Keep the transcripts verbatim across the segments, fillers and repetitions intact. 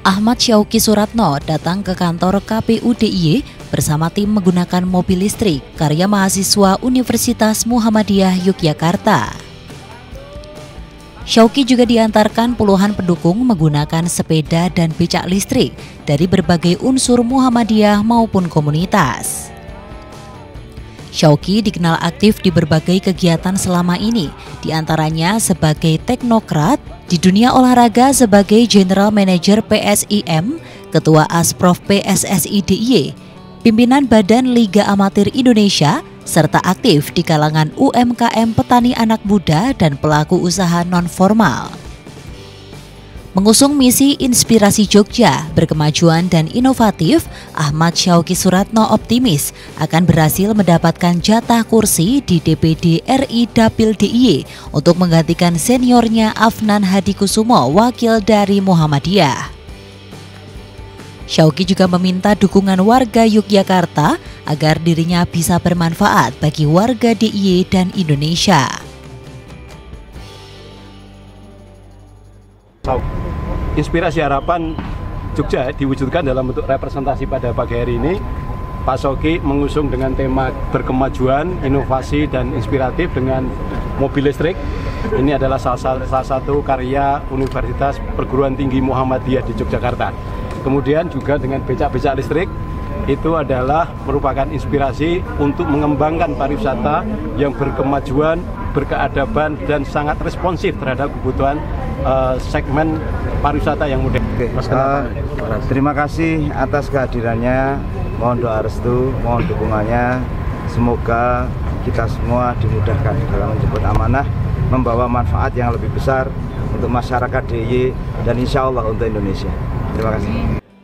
Ahmad Syauki Suratno datang ke kantor K P U D I Y bersama tim menggunakan mobil listrik karya mahasiswa Universitas Muhammadiyah Yogyakarta. Syauki juga diantarkan puluhan pendukung menggunakan sepeda dan becak listrik dari berbagai unsur Muhammadiyah maupun komunitas. Syauki dikenal aktif di berbagai kegiatan selama ini, diantaranya sebagai teknokrat, di dunia olahraga sebagai General Manager P S I M, Ketua Asprof P S S I D I Y, pimpinan Badan Liga Amatir Indonesia, serta aktif di kalangan U M K M petani anak muda dan pelaku usaha non-formal. Mengusung misi Inspirasi Jogja, berkemajuan dan inovatif, Ahmad Syauki Suratno optimis akan berhasil mendapatkan jatah kursi di D P D R I Dapil D I Y untuk menggantikan seniornya Afnan Hadikusumo, wakil dari Muhammadiyah. Syauki juga meminta dukungan warga Yogyakarta agar dirinya bisa bermanfaat bagi warga D I Y dan Indonesia. Inspirasi harapan Jogja diwujudkan dalam bentuk representasi pada pagi hari ini. Pak Syauki mengusung dengan tema berkemajuan, inovasi, dan inspiratif dengan mobil listrik. Ini adalah salah, salah satu karya Universitas Perguruan Tinggi Muhammadiyah di Yogyakarta. Kemudian juga dengan becak-becak listrik, itu adalah merupakan inspirasi untuk mengembangkan pariwisata yang berkemajuan, berkeadaban, dan sangat responsif terhadap kebutuhan uh, segmen pariwisata yang modern. Oke, uh, terima kasih atas kehadirannya. Mohon doa restu, mohon dukungannya. Semoga kita semua dimudahkan dalam menjemput amanah, membawa manfaat yang lebih besar untuk masyarakat D I Y dan insya Allah untuk Indonesia. Terima kasih.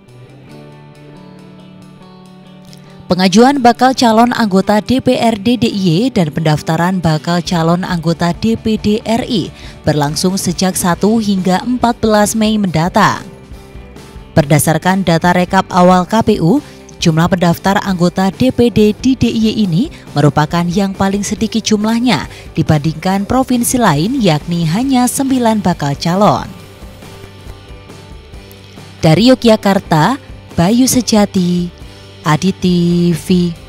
Pengajuan bakal calon anggota D P R D D I Y dan pendaftaran bakal calon anggota D P D R I berlangsung sejak satu hingga empat belas Mei mendatang. Berdasarkan data rekap awal K P U, jumlah pendaftar anggota D P D di D I Y ini merupakan yang paling sedikit jumlahnya dibandingkan provinsi lain, yakni hanya sembilan bakal calon. Dari Yogyakarta, Bayu Sejati, Adi T V.